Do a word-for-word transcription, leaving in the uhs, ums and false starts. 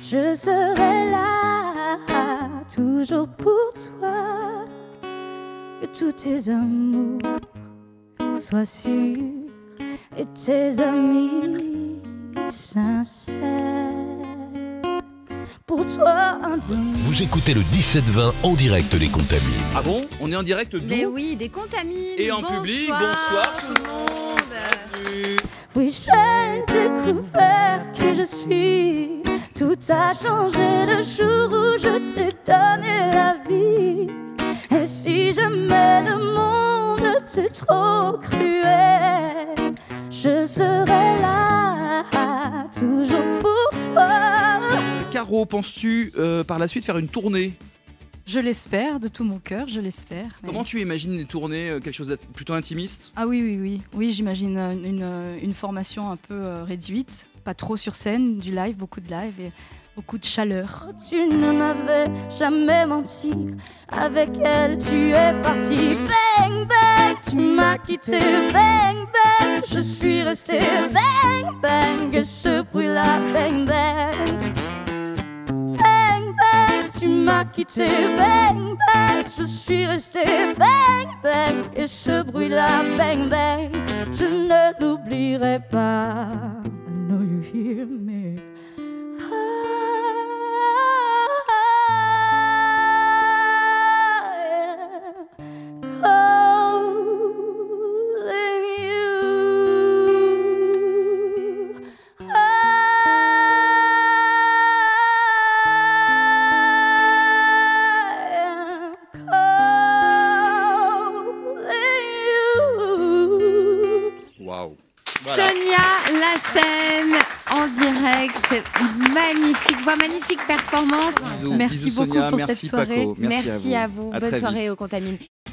je serai là, toujours pour toi. Que tous tes amours soient sûrs et tes amis sincères. Pour toi, un dimanche. Vous écoutez le dix-sept vingt en direct Les Contamines. Ah bon? On est en direct d'où? Mais oui, des Contamines. Et en bonsoir, public, bonsoir tout le monde. Bienvenue. Oui, j'ai découvert qui je suis. Tout a changé le jour où je t'ai donné la vie. Et si jamais le monde était trop cruel, je serai là, toujours pour toi. Caro, penses-tu euh, par la suite faire une tournée? Je l'espère, de tout mon cœur, je l'espère. Comment tu imagines les tournées? euh, Quelque chose de plutôt intimiste? Ah oui, oui, oui. Oui, j'imagine une, une, une formation un peu euh, réduite, pas trop sur scène, du live, beaucoup de live et beaucoup de chaleur. Tu ne m'avais jamais menti, avec elle tu es parti. Bang, bang, tu m'as quitté. Bang, bang, je suis resté. Bang, bang, et ce bruit-là. Bang, bang. Bang, bang, tu m'as quitté. Bang, bang, je suis resté. Bang, bang, et ce bruit-là. Bang, bang, je ne l'oublierai pas. I know you hear me. Waouh. Sonia Lassène en direct, magnifique voix, magnifique performance. Bisous, Merci bisous beaucoup Sonia, pour merci cette soirée. Paco, merci, Merci à à vous. vous. À Bonne très soirée vite. aux Contamines.